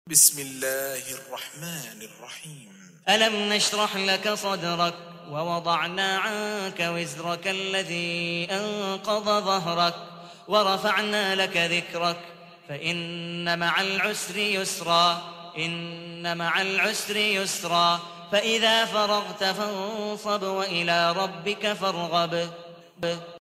بسم الله الرحمن الرحيم. ألم نشرح لك صدرك ووضعنا عنك وزرك الذي أنقض ظهرك ورفعنا لك ذكرك فإن مع العسر يسرا إن مع العسر يسرا فإذا فرغت فانصب وإلى ربك فارغب.